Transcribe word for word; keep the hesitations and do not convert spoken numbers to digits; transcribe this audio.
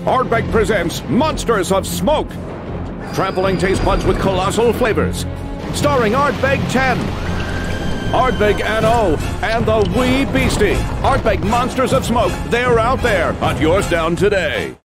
Ardbeg presents Monsters of Smoke, trampling taste buds with colossal flavors. Starring Ardbeg ten, Ardbeg N O, and the wee beastie. Ardbeg Monsters of Smoke, they're out there. Hunt yours down today.